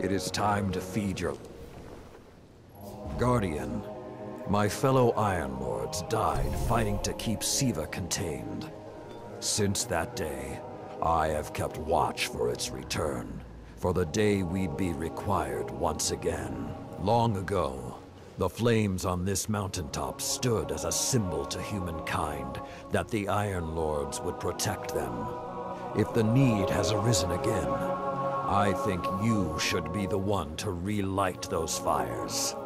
It is time to feed your... Guardian, my fellow Iron Lords died fighting to keep Siva contained. Since that day, I have kept watch for its return, for the day we'd be required once again. Long ago, the flames on this mountaintop stood as a symbol to humankind that the Iron Lords would protect them. If the need has arisen again, I think you should be the one to relight those fires.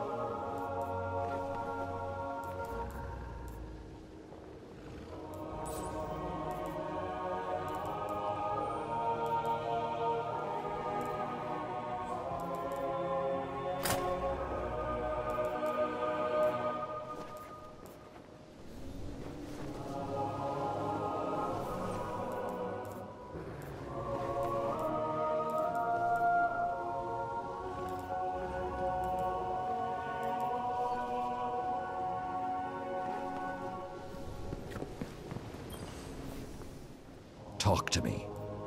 Talk to me.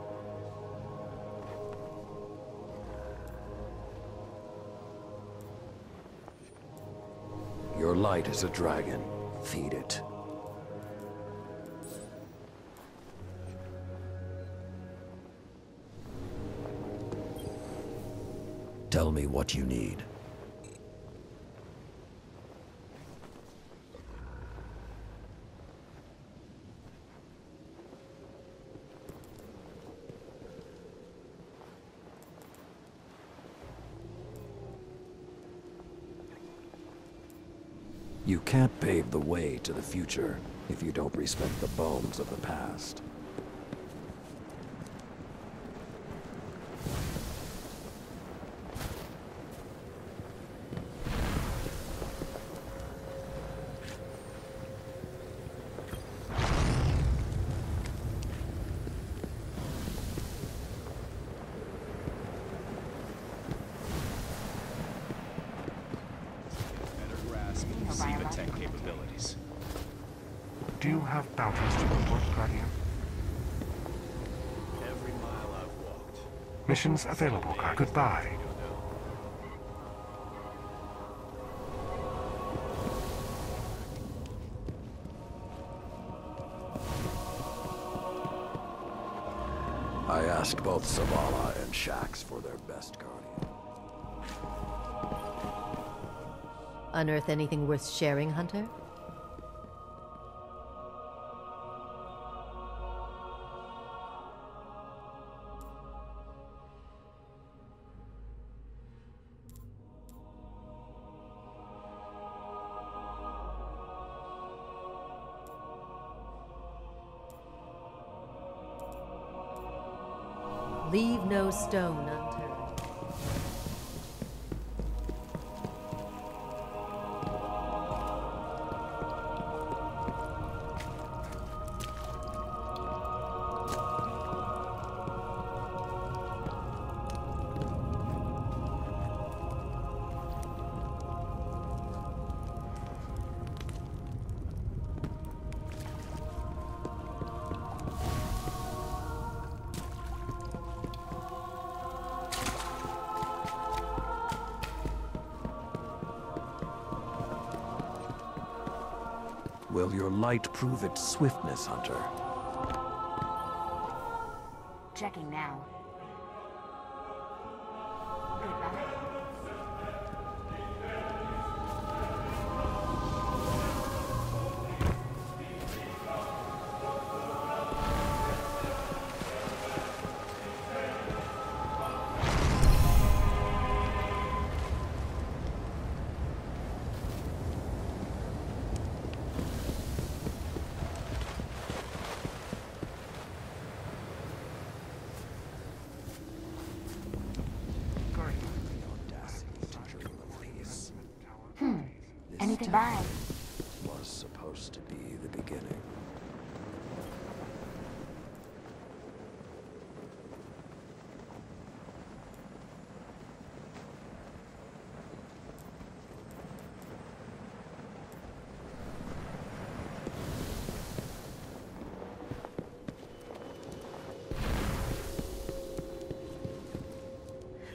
Your light is a dragon. Feed it. Tell me what you need. You can't pave the way to the future if you don't respect the bones of the past. Tech capabilities. Do you have bounties to report, Guardian? Every mile I've walked. Missions available, Guardian. Goodbye. I asked both Zavala and Shaxx for their best Guardian. Unearth anything worth sharing, Hunter? Leave no stone unturned. Will your light prove its swiftness, Hunter? Checking now. Goodbye. Anything by? Was supposed to be the beginning.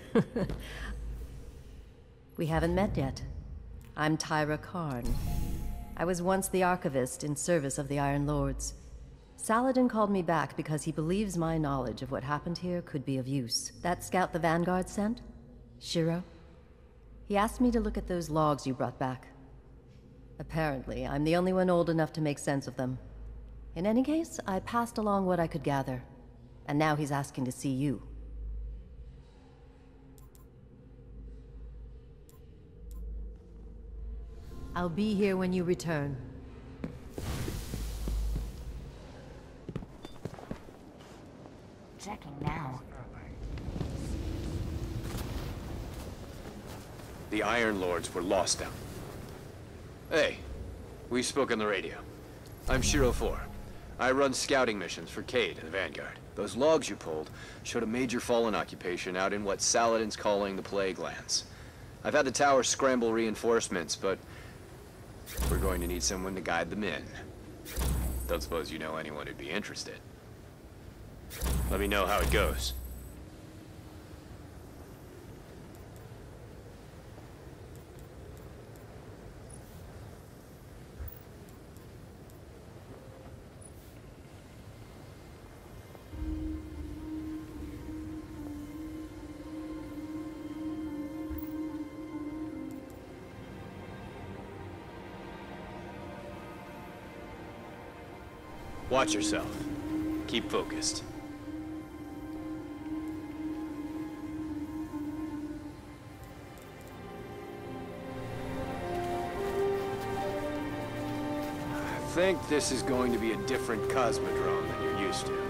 We haven't met yet. I'm Tyra Karn. I was once the Archivist in service of the Iron Lords. Saladin called me back because he believes my knowledge of what happened here could be of use. That scout the Vanguard sent? Shiro? He asked me to look at those logs you brought back. Apparently, I'm the only one old enough to make sense of them. In any case, I passed along what I could gather. And now he's asking to see you. I'll be here when you return. Checking now. The Iron Lords were lost out. Hey, we spoke on the radio. I'm Shiro 4. I run scouting missions for Cayde and the Vanguard. Those logs you pulled showed a major Fallen occupation out in what Saladin's calling the Plague Lands. I've had the tower scramble reinforcements, but we're going to need someone to guide them in. Don't suppose you know anyone who'd be interested. Let me know how it goes. Watch yourself. Keep focused. I think this is going to be a different Cosmodrome than you're used to.